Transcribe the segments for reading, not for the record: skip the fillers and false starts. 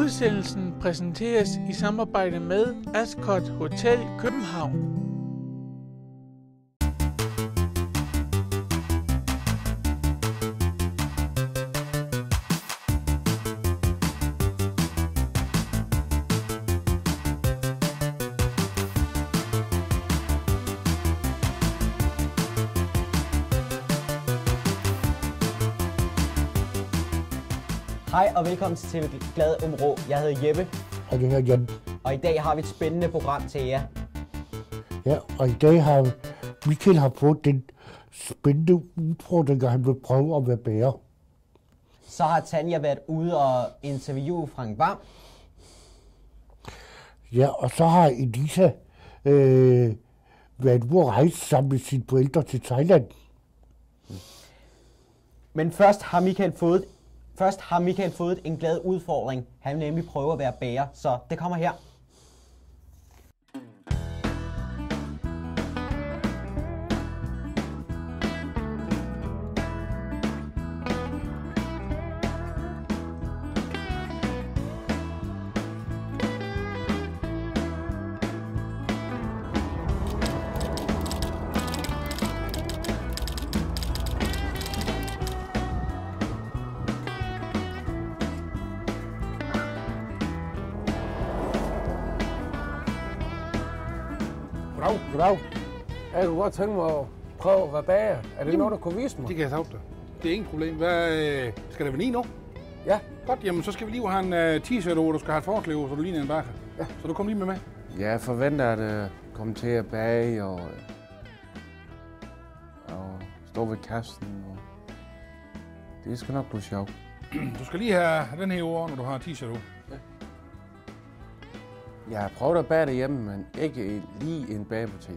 Udsendelsen præsenteres i samarbejde med Ascot Hotel København. Hej og velkommen til TV Glad Aabenraa. Jeg hedder Jeppe. Og det hedder Jan. Og i dag har vi et spændende program til jer. Ja, og i dag har Michael fået den spændende udfordring, at han vil prøve at være bager. Så har Tanja været ude og interviewe Frank Hvam. Ja, og så har Elisa været ude at rejse sammen med sine forældre til Thailand. Men først har Michael fået en glad udfordring. Han vil nemlig prøve at være bager, så det kommer her. Goddag. Jeg kunne godt tænke mig at prøve at være bager. Er det noget, du kunne vise mig? Det kan jeg sige dig. Det er ingen problem. Skal der være 9 nu? Ja. Godt, jamen så skal vi lige have en t-shirt over, du skal have et forklæde, så du ligner en bager. Ja. Så du kommer lige med. Jeg forventer at komme til at bage og stå ved kassen. Og det skal nok blive sjovt. Du skal lige have den her over, når du har t-shirt over. Ja. Jeg har prøvet at bage derhjemme, men ikke lige en bagebutik.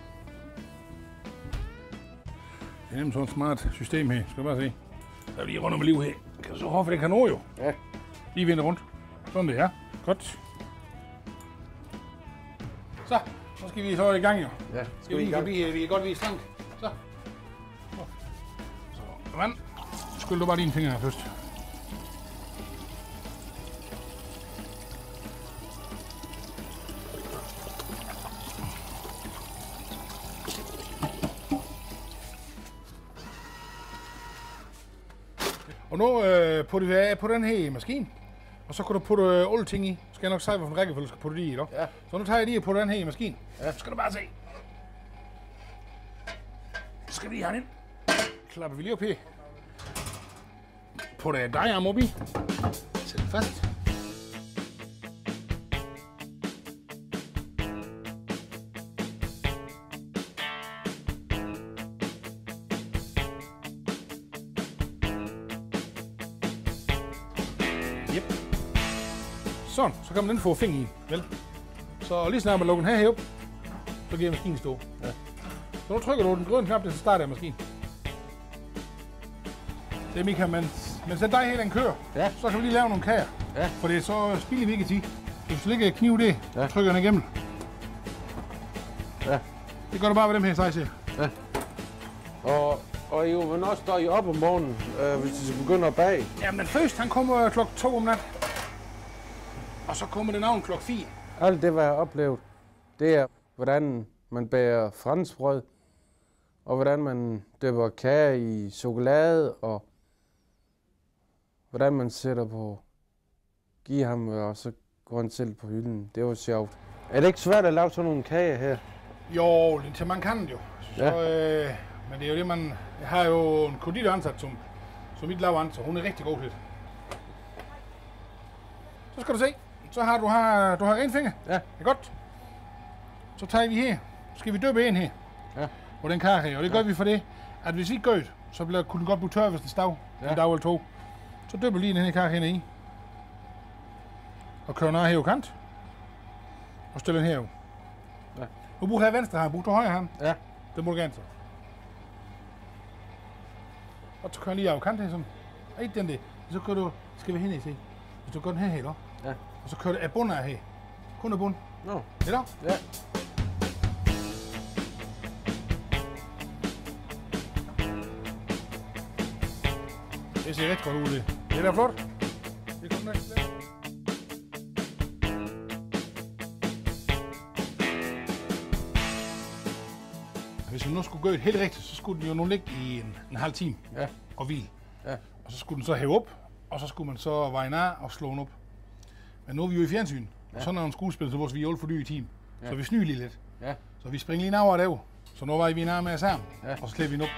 Det er nemlig sådan et smart system her. Skal du bare se. Der er lige rundt om liv her. Kan du så hoffe, det kan nå jo? Ja. Lige vende rundt. Sådan det er. Godt. Så skal vi så i gang jo. Ja, Skal vi i gang? Vi kan godt vise slank. Så. Så, vand. Skyld du bare dine fingre her først. Og nu putter vi af på den her maskine, og så kan du putte alle ting i. Skal jeg nok sige, hvilken rækkefølge du skal putte det i, ikke? Ja. Så nu tager jeg lige og putter den her i maskinen. Ja. Så skal du bare se. Så skal vi lige have den ind. Klapper vi lige op her. Putter jeg dejarm op i. Sæt den fast. Yep. Sådan, så kan man den få fingre i, vel? Så lige snart man lukker den her op, så giver maskinen stå. Ja. Så nu trykker du den grønne knap, så starter maskinen. Det er Michael, men sæt dig her den kører, Ja. så kan vi lige lave nogle kager. Ja. For det er så spilder vi ikke tid. Hvis du lægger kniv det, Ja. trykker den igennem. Ja. Det gør du bare med dem her size her. Ja. Og jo, hvornår står I op om morgenen, hvis I begynder at bage? Jamen først, han kommer klokken 2 om nat. Og så kommer den navn klokken 4. Alt det, hvad jeg har oplevet, det er, hvordan man bager franskbrød, og hvordan man dypper kage i chokolade, og hvordan man sætter på, giver ham, og så går han selv på hylden. Det var sjovt. Er det ikke svært at lave sådan nogle kager her? Jo, til man kan det jo. Så, Ja. men det er jo det, man... Jeg har jo en konditor ansat, som mit laver ansat. Hun er rigtig god til det. Så skal du se. Så har du har en finger. Ja. Det er godt. Så tager vi her. Så skal vi døbe en her. Ja. På den kar her. Og det gør vi for det, at hvis vi ikke gør det, så kunne den godt blive tør, hvis den stav. Ja. En dag eller to. Så døber vi lige den her kar hernede i. Og kører ned her på kant. Og stiller den her. Ja. Nu bruger jeg venstre hånd, bruger du højre hånd. Ja. Det må du gerne så. Og så kører jeg lige af kant her sådan. Ikke den der. Så kører du, skal vi hen i se. Hvis du gør den her, Ja. og så kører du af bunden af her. Kun af bunden. Nå. Det der? Ja. Det ser rigtig godt ud, det. Det er da flot. Det kommer næsten der. hvis man nu skulle gøre det helt rigtigt, så skulle den jo nu ligge i en halv time og hvile. Ja. Og så skulle den så hæve op, og så skulle man så veje af og slå den op. Men nu er vi jo i fjernsyn, og så når en skuespiller, så vores vi er alt for dyre i team. Så vi snyder lige lidt. Ja. Så vi springer lige over derovre. Så nu vejer vi en arm med sammen, og så slipper vi den op.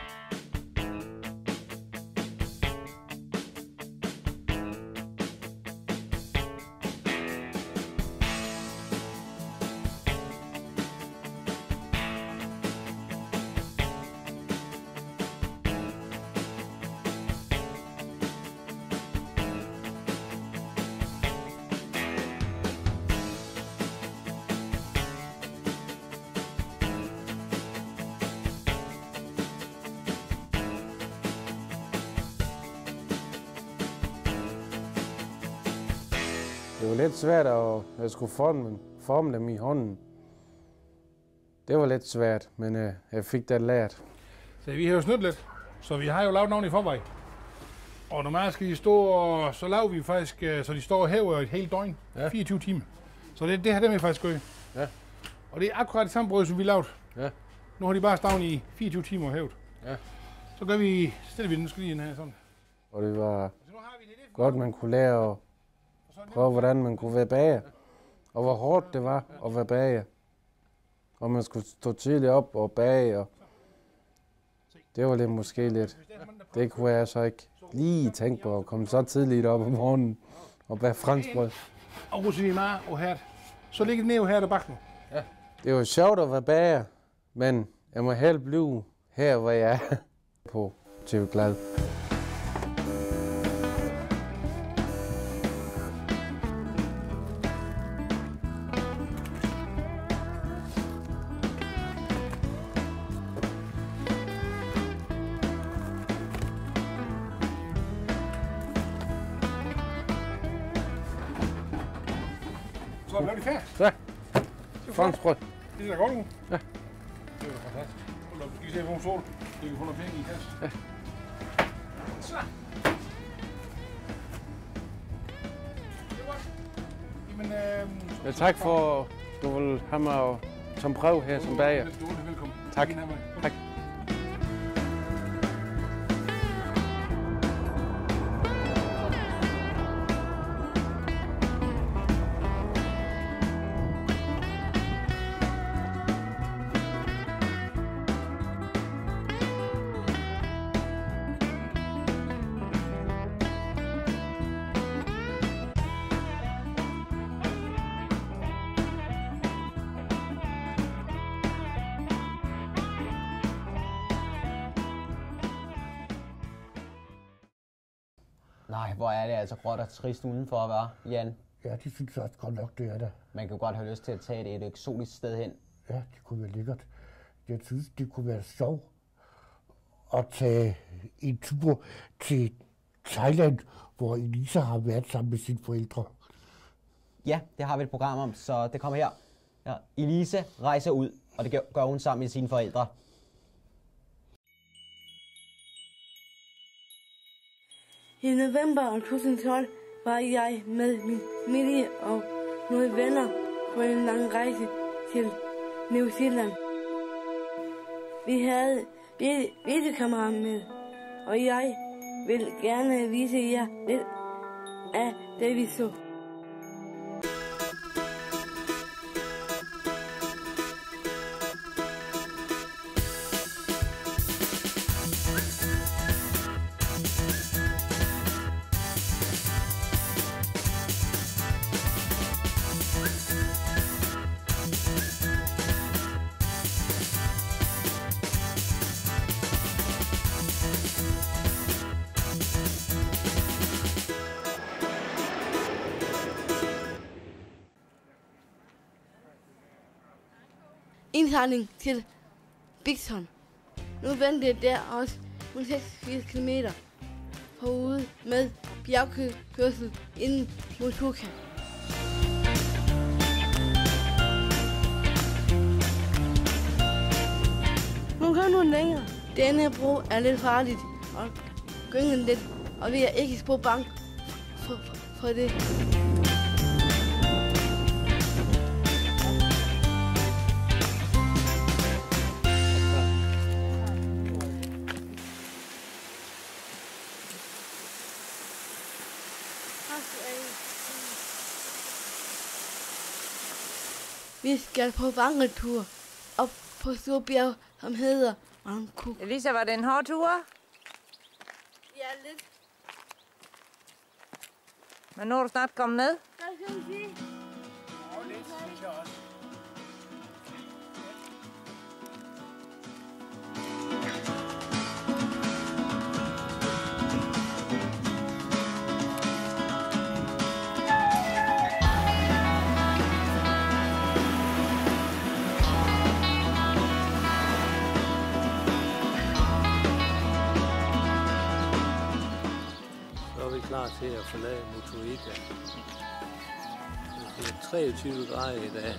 Det var lidt svært, at jeg skulle forme dem i hånden. Det var lidt svært, men jeg fik det lært. Så vi har jo snydt lidt, så vi har jo lavet navn i forvejen. Og normalt skal de stå, og så laver vi faktisk, så de står og hæver et helt døgn, 24 timer. Så det har dem faktisk gør. Ja. Og det er akkurat det samme brød, som vi lavede. Ja. Nu har de bare stået i 24 timer og hævet. Ja. Så stiller vi den skal lige ind her sådan. Og det var godt, man kunne lære at prøve, hvordan man kunne være bager. Og hvor hårdt det var at være bager. Og man skulle stå tidligt op og bage. Og det var lidt måske lidt. Det kunne jeg så ikke lige tænke på at komme så tidligt op om morgenen og bage franskbrød. Og rosinimar og hært. Så ligger det ned her der bag nu. Ja. Det var sjovt at være bager, men jeg må helt blive her, hvor jeg er på TV Glad. Så er vi færdige. Så, franskbrød. Det ser da godt ud. Ja. Det er da fantastisk. Hold op, vi skal lige se, hvor hun sol. Det kan få noget penge i kasse. Ja. Så. Det var godt. Jamen, Ja, tak for, du vil have mig som prøve her som bager. Velkommen. Tak. Tak. Nej, hvor er det altså gråt og trist udenfor, hva', Jan? Ja, de synes også godt nok, det er det. Man kan godt have lyst til at tage det et eksotisk sted hen. Ja, det kunne være lækkert. Jeg synes, det kunne være sjovt at tage en tur til Thailand, hvor Elisa har været sammen med sine forældre. Ja, det har vi et program om, så det kommer her. Ja, Elisa rejser ud, og det gør hun sammen med sine forældre. I november 2012 var jeg med min familie og nogle venner på en lang rejse til New Zealand. Vi havde videokamera med, og jeg vil gerne vise jer lidt af det, vi så. Indhegning til Bigton. Nu venter der også 86 km forude med bjergkørsel inden mod Turka. Nu kan nu længere. Denne bro er lidt farligt og gyngen lidt, og vi er ikke så bange for det. Vi skal på vandretur op på Storbjerg, som hedder Mangkuk. Elisa, var det en hård tur? Ja, lidt. Men nu er du snart kommet ned? Hvad skal vi sige? Lidt, synes jeg også. Klar til at forlade Motueka. Det er 23 grader i dag.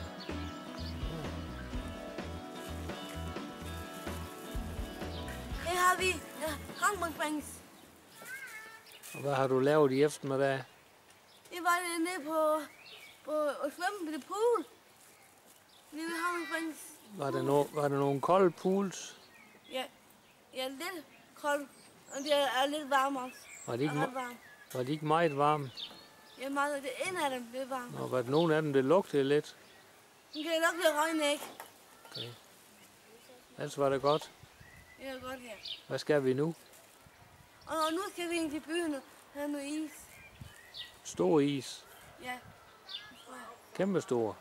Her har vi håndboldbanks. Og hvad har du lavet i eftermiddag? Jeg var nede på at svømme ved det pool. Nede ved håndboldbanks. Var der nogle kolde pools? Ja, lidt koldt. Og det er lidt varmt også. Var de ikke meget varme? Ja, meget af det ene af dem blev varmt. Og var der nogle af dem, der lugtede lidt? Det kan nok blive røgne, ikke? Okay. Ellers var det godt. Ja, godt, ja. Hvad skal vi nu? Og nu skal vi ind til byen og have noget is. Stor is? Ja. Kæmpe stor?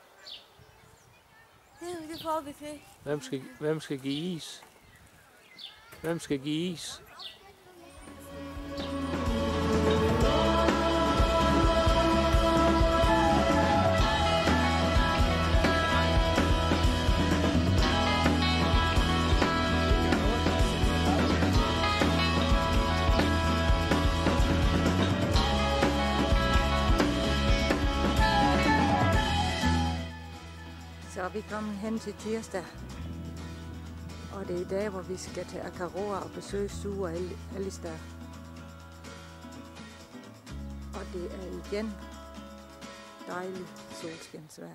Det får vi til. Hvem skal give is? Hvem skal give is? Så er vi kommet hen til tirsdag. Og det er i dag, hvor vi skal til Akaroa og besøge Sue og Alistair. Og det er igen dejligt solskinsvejr.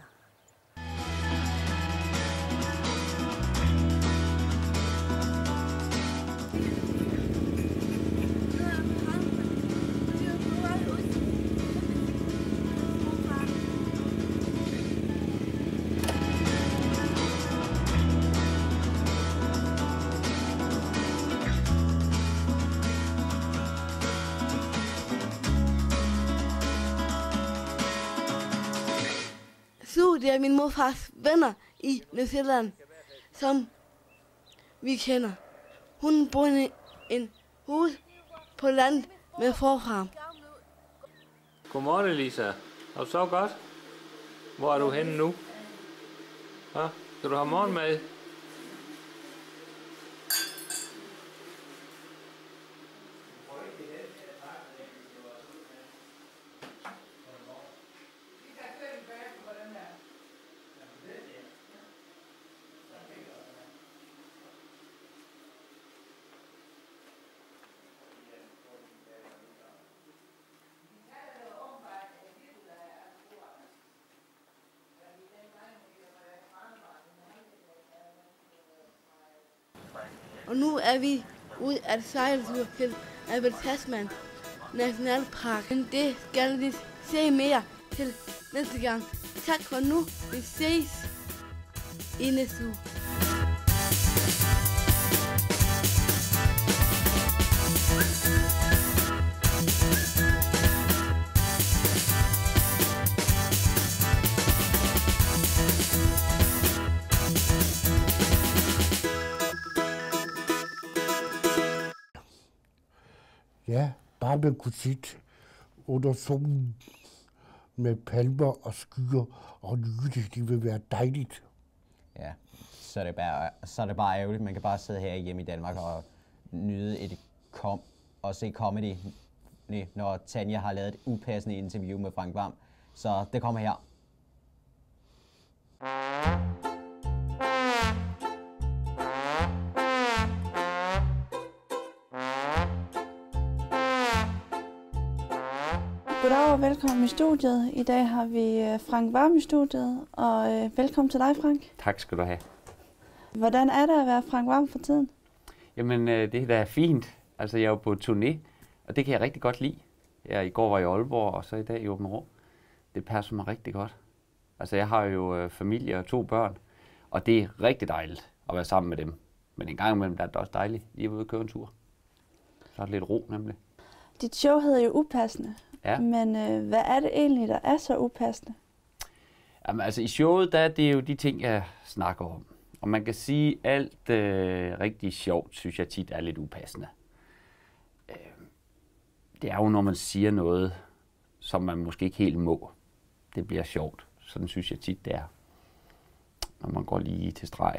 Det er min morfars venner i New Zealand, som vi kender. Hun bor i en hus på land med forfarm. Godmorgen, Elisa. Har du så godt? Hvor er du henne nu? Hva? Skal du have morgenmad? Og nu er vi ude at sejletur til Albert Tasman Nationalpark. Men det skal vi se mere til næste gang. Tak for nu. Vi ses i næste uge. Ja, bare man kunne sidde under solen med palmer og skyer og nyde det, det vil være dejligt. Ja, så er det bare ærgerligt. Man kan bare sidde her hjemme i Danmark og nyde og se comedy, når Tanja har lavet et upassende interview med Frank Hvam. Så det kommer her. Goddag og velkommen i studiet. I dag har vi Frank Hvam i studiet, og velkommen til dig, Frank. Tak skal du have. Hvordan er det at være Frank Hvam for tiden? Jamen, det er da fint. Altså, jeg er jo på turné, og det kan jeg rigtig godt lide. Ja, i går var jeg i Aalborg, og så i dag i Aabenraa. Det passer mig rigtig godt. Altså, jeg har jo familie og 2 børn, og det er rigtig dejligt at være sammen med dem. Men en gang imellem der er det også dejligt lige at være ude og køre en tur. Så er det lidt ro, nemlig. Dit show hedder jo Upassende. Ja. Men hvad er det egentlig, der er så upassende? Jamen, altså i showet, der er det jo de ting, jeg snakker om. Og man kan sige, at alt rigtig sjovt, synes jeg tit er lidt upassende. Det er jo, når man siger noget, som man måske ikke helt må. Det bliver sjovt. Sådan synes jeg tit, det er. Når man går lige til stregen.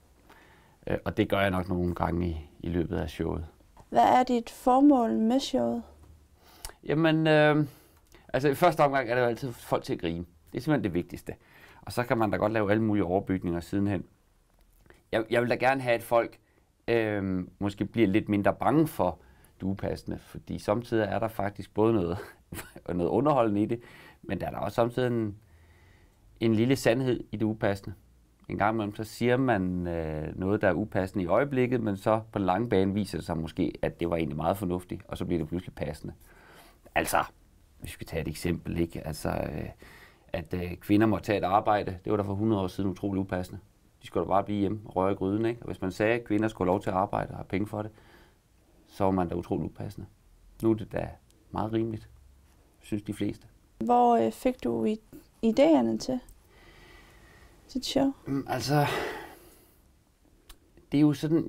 Og det gør jeg nok nogle gange i løbet af showet. Hvad er dit formål med showet? Jamen, altså i første omgang er det jo altid folk til at grine. Det er simpelthen det vigtigste. Og så kan man da godt lave alle mulige overbygninger sidenhen. Jeg vil da gerne have, at folk måske bliver lidt mindre bange for det upassende, fordi samtidig er der faktisk både noget underholdende i det, men der er der også samtidig en lille sandhed i det upassende. En gang imellem så siger man noget, der er upassende i øjeblikket, men så på den lange bane viser det sig måske, at det var egentlig meget fornuftigt, og så bliver det pludselig passende. Altså, hvis vi tager et eksempel, ikke? Altså, at kvinder må tage et arbejde, det var der for 100 år siden utroligt upassende. De skulle da bare blive hjemme og røre i gryden, ikke? Og hvis man sagde, at kvinder skulle have lov til at arbejde og have penge for det, så var man da utroligt upassende. Nu er det da meget rimeligt, synes de fleste. Hvor fik du idéerne til dit show? Altså, det er jo sådan,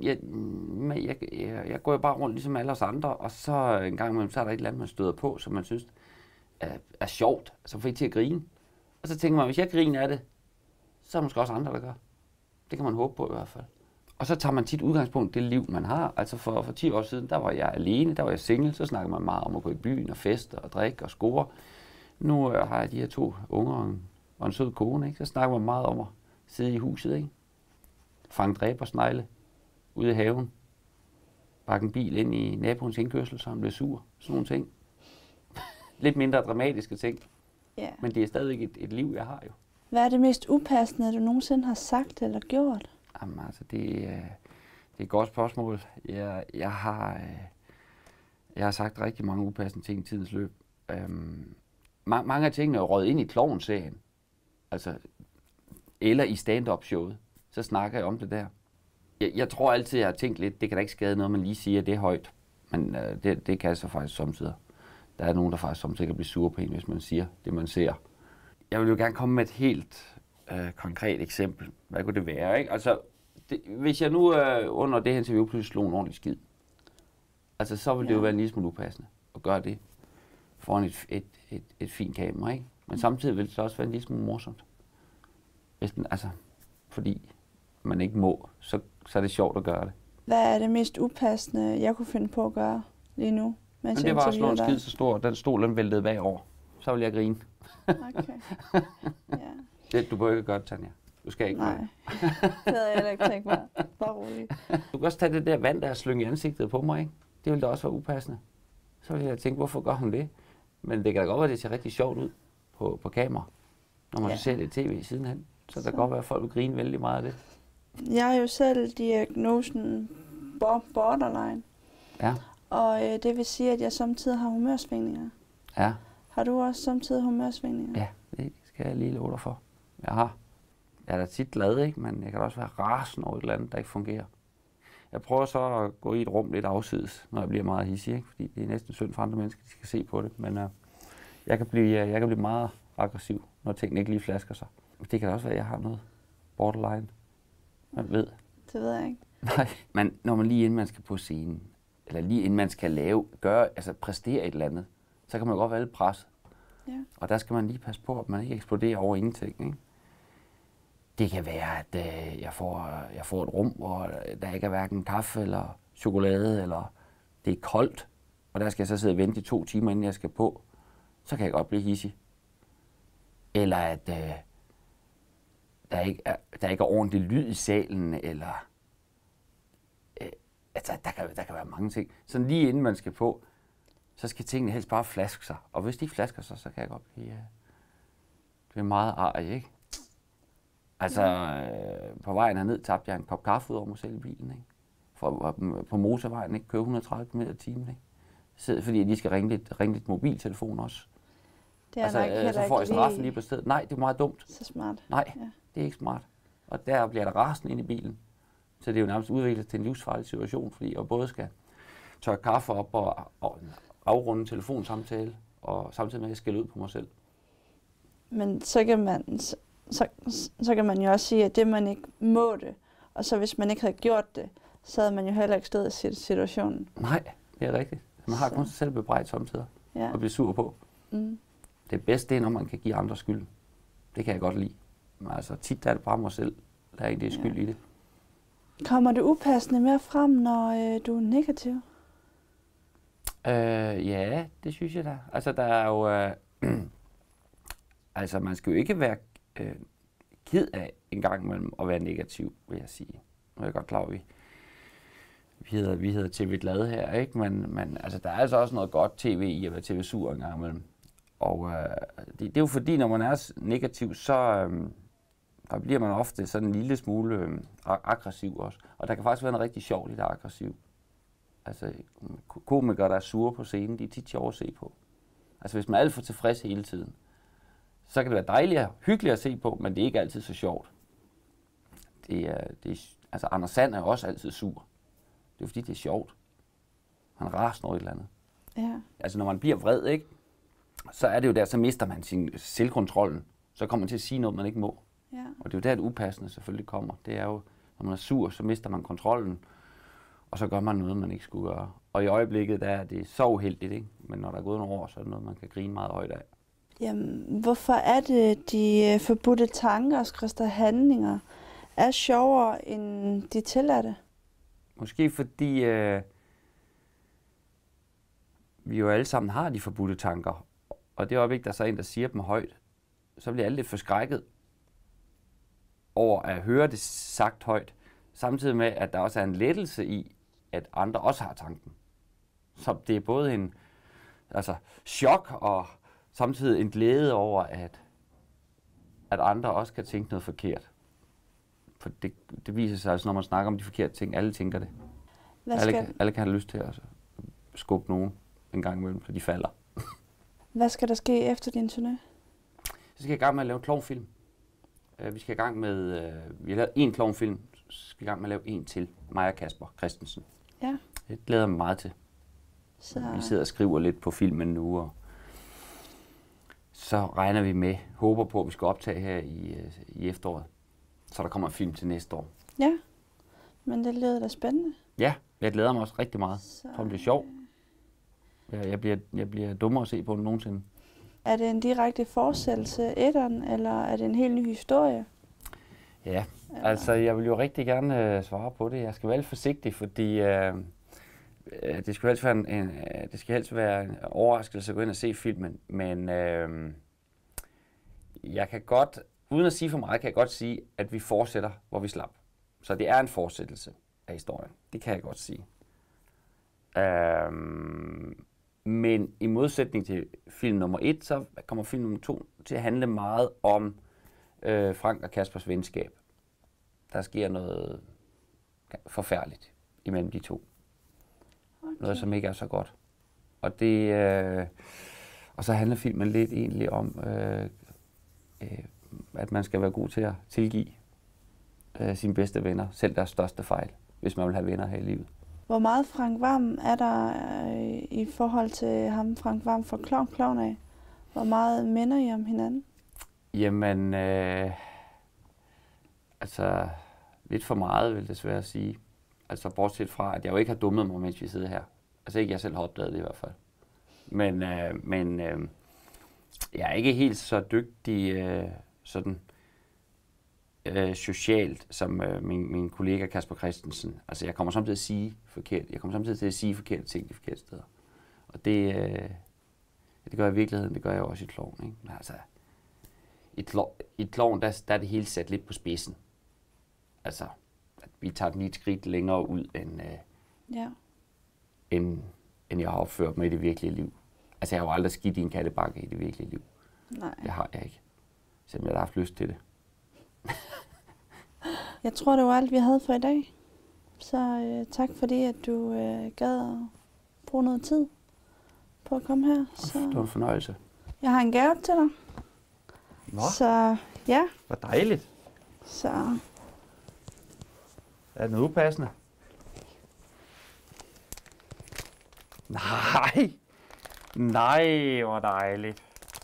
jeg går jo bare rundt ligesom alle os andre, og så en gang imellem, så er der et eller andet, man støder på, som man synes er sjovt, som får til at grine. Og så tænker man, hvis jeg griner af det, så er der måske også andre, der gør. Det kan man håbe på i hvert fald. Og så tager man tit udgangspunkt i det liv, man har. Altså for 10 år siden, der var jeg alene, der var jeg single, så snakker man meget om at gå i byen og feste og drikke og score. Nu har jeg de her 2 unger og en sød kone, ikke? Så snakker man meget om at sidde i huset, ikke? Fange dræbersnegle ude i haven. Bakke en bil ind i naboens indkørsel, så han bliver sur. Sådan nogle ting. Lidt mindre dramatiske ting. Yeah. Men det er stadig et liv, jeg har jo. Hvad er det mest upassende, du nogensinde har sagt eller gjort? Jamen altså, det er et godt spørgsmål. Jeg har sagt rigtig mange upassende ting i tidens løb. Mange af tingene er røget ind i Klovn-serien. Altså, eller i stand-up-showet. Så snakker jeg om det der. Jeg tror altid, jeg har tænkt lidt, det kan da ikke skade noget, man lige siger, det er højt. Men det kan så faktisk samtidig. Der er nogen, der faktisk samtidig kan blive sure på en, hvis man siger det, man ser. Jeg vil jo gerne komme med et helt konkret eksempel. Hvad kunne det være, ikke? Altså, hvis jeg nu under det her interview pludselig slog en ordentlig skid, altså så ville det jo være en lille smule upassende at gøre det foran et fint kamera, ikke? Men samtidig vil det også være en lille smule morsomt. Hvis den, altså, fordi man ikke må, så er det sjovt at gøre det. Hvad er det mest upassende, jeg kunne finde på at gøre lige nu? Men det var at slå en skid så stor, den stol den væltede bagover. Så vil jeg grine. Okay. Ja. Du behøver ikke gøre det, Tanja. Du skal ikke. Nej, det havde jeg heller ikke tænkt mig. Bare roligt. Du kan også tage det der vand, der er slynget i ansigtet på mig, ikke? Det ville da også være upassende. Så ville jeg tænke, hvorfor gør hun det? Men det kan da godt være, at det ser rigtig sjovt ud på kamera. Når man ser det i tv sidenhen. Så det kan godt være, at folk vil grine vældig meget af det. Jeg har jo selv diagnosen borderline. Ja. Og det vil sige, at jeg samtidig har humørsvingninger. Ja. Har du også samtidig humørsvingninger? Ja, det skal jeg lige love dig for. Jeg er da tit glad, ikke? Men jeg kan også være rasende over et eller andet, der ikke fungerer. Jeg prøver så at gå i et rum lidt afsides, når jeg bliver meget hissig, ikke? Fordi det er næsten synd for andre mennesker, de skal se på det. Men jeg kan blive meget aggressiv, når tingene ikke lige flasker sig. Det kan også være, at jeg har noget borderline. Man ved. Det ved jeg ikke. Nej, men når man lige inden man skal på scenen, eller lige inden man skal præstere et eller andet, så kan man godt være lidt presset. Ja. Og der skal man lige passe på, at man ikke eksploderer over ingenting, ikke? Det kan være, at jeg får et rum, hvor der ikke er hverken kaffe eller chokolade, eller det er koldt, og der skal jeg så sidde og vente i 2 timer, inden jeg skal på. Så kan jeg godt blive hissig. Eller at der ikke er ordentlig lyd i salen, eller der kan være mange ting. Så lige inden man skal på, så skal tingene helst bare flaske sig. Og hvis de ikke flasker sig, så kan jeg godt blive meget arg, ikke? Altså, på vejen herned tabte jeg en kop kaffe ud over mig selv i bilen, ikke? For på motorvejen, ikke? Køre 130 km/t, ikke? fordi de skal ringe lidt mobiltelefon også. Det er nok heller så får jeg ikke straffen lige på stedet. Nej, det er meget dumt. Så smart. Nej, det er ikke smart. Og der bliver der rasen ind i bilen. Så det er jo nærmest udviklet til en livsfarlig situation, fordi jeg både skal tørre kaffe op og afrunde telefonsamtale, og samtidig med at jeg skælde ud på mig selv. Men så kan man jo også sige, at det man ikke må det, og så hvis man ikke havde gjort det, så havde man jo heller ikke stået i situationen. Nej, det er rigtigt. Man har kun sig selv bebrejdt samtidig og blive sur på. Mm. Det bedste er, når man kan give andre skyld. Det kan jeg godt lide. Men altså tit er det bare mig selv, der er egentlig skyld i det. Kommer det upassende mere frem, når du er negativ? Ja, det synes jeg da. Altså der er jo... altså man skal jo ikke være ked af en gang imellem at være negativ, vil jeg sige. Nu er jeg godt klar over, vi hedder TV Glad her, ikke? Men altså, der er altså også noget godt tv i at være tv-sur en gang imellem. Og det er jo fordi, når man er negativ, så der bliver man ofte sådan en lille smule aggressiv også. Og der kan faktisk være noget rigtig sjovt i det aggressiv. Altså, komikere, der er sure på scenen, de er tit sjove at se på. Altså, hvis man er alt for tilfreds hele tiden, så kan det være dejligt og hyggeligt at se på, men det er ikke altid så sjovt. Altså, Anders Sand er også altid sur. Det er fordi, det er sjovt. Han raser noget et eller andet. Ja. Altså, når man bliver vred, ikke? Så er det jo der, så mister man sin selvkontrollen. Så kommer man til at sige noget, man ikke må. Ja. Og det er jo der, det upassende selvfølgelig kommer. Det er jo, når man er sur, så mister man kontrollen. Og så gør man noget, man ikke skulle gøre. Og i øjeblikket, der er det så uheldigt, ikke? Men når der er gået nogle år, så er det noget, man kan grine meget højt af. Jamen, hvorfor er det, de forbudte tanker og skræster handlinger er sjovere end de tilladte? Måske fordi vi jo alle sammen har de forbudte tanker. Og det øjeblik, der er så en, der siger dem højt, så bliver alle lidt forskrækket over at høre det sagt højt. Samtidig med, at der også er en lettelse i, at andre også har tanken. Så det er både en chok og samtidig en glæde over, at andre også kan tænke noget forkert. For det viser sig altså, når man snakker om de forkerte ting, alle tænker det. Alle kan have lyst til at skubbe nogen en gang imellem, så de falder. Hvad skal der ske efter din turné? Så skal jeg i gang med at lave en klovnfilm. Vi skal i gang med, vi har lavet en klovnfilm, så skal vi i gang med at lave en til, mig og Kasper Christensen. Ja. Det glæder mig meget til. Så... Vi sidder og skriver lidt på filmen nu, og så regner vi med, håber på, at vi skal optage her i efteråret. Så der kommer en film til næste år. Ja, men det lyder da spændende. Ja, jeg glæder mig også rigtig meget. Så... det bliver sjovt. Jeg bliver dummere at se på end nogensinde. Er det en direkte fortsættelse etteren, eller er det en helt ny historie? Ja, altså jeg vil jo rigtig gerne svare på det. Jeg skal være lidt forsigtig, fordi det skal helst være en overraskelse at gå ind og se filmen. Men jeg kan godt, uden at sige for meget, kan jeg godt sige, at vi fortsætter, hvor vi slap. Så det er en fortsættelse af historien. Det kan jeg godt sige. Men i modsætning til film nummer 1, så kommer film nummer 2 til at handle meget om Frank og Kaspers venskab. Der sker noget forfærdeligt imellem de to. Okay. Noget, som ikke er så godt. Og og så handler filmen lidt egentlig om, at man skal være god til at tilgive sine bedste venner, selv deres største fejl, hvis man vil have venner her i livet. Hvor meget Frank Hvam er der i forhold til ham, Frank Hvam fra Klovn af? Hvor meget minder I om hinanden? Jamen, altså lidt for meget, vil det desværre sige. Altså bortset fra, at jeg jo ikke har dummet mig, mens vi sidder her. Altså ikke jeg selv har opdaget det i hvert fald. Men jeg er ikke helt så dygtig sådan socialt som min kollega Kasper Christensen. Altså jeg kommer samtidig til at sige forkert. Jeg kommer samtidig til at sige forkerte ting de forkerte steder. Og det gør jeg i virkeligheden, det gør jeg også i Klovn, ikke? Men altså i Klovn, der er det hele sat lidt på spidsen. Altså at vi tager den lige et skridt længere ud end jeg har opført mig i det virkelige liv. Altså jeg har jo aldrig skidt i en kattebakke i det virkelige liv. Nej. Det har jeg ikke. Selvom jeg har haft lyst til det. Jeg tror, det var alt, vi havde for i dag. Så tak fordi, at du gad at bruge noget tid. på at komme her. Så Det var en fornøjelse. jeg har en gave til dig. Nå, Så ja, hvor dejligt. så Er det noget upassende? Nej. Nej, hvor dejligt.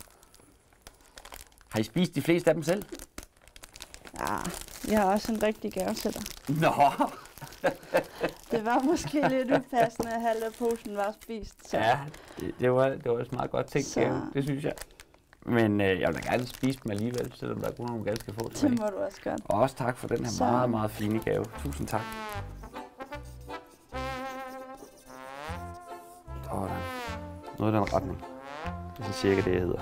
Har I spist de fleste af dem selv? ja, jeg har også en rigtig gave til dig. Nå. Det var måske lidt upassende, at halve af posen var spist. Så. Ja, det var et meget godt tænkt Så. gave, det synes jeg. Men jeg vil da gerne spise dem alligevel, selvom der er kun nogle ganske få Det tilbage. må du også godt. Og også tak for den her Så. meget, meget fine gave. Tusind tak. Sådan. Noget i den retning. Det er sådan cirka det, jeg hedder.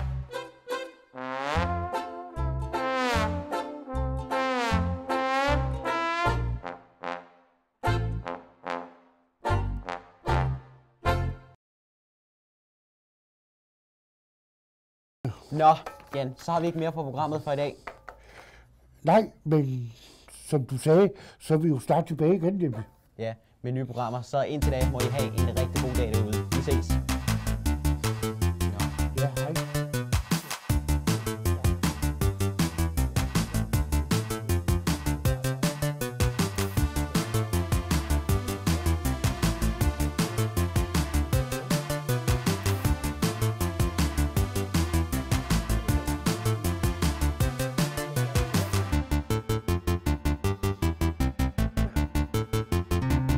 Nå, Jan, så har vi ikke mere på programmet for i dag. Nej, men som du sagde, så er vi jo snart tilbage igen, nemlig. Ja, med nye programmer. Så indtil da må I have en rigtig god dag derude. Vi ses. Ja, hej.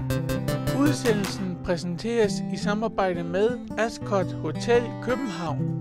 Udsendelsen præsenteres i samarbejde med Ascot Hotel København.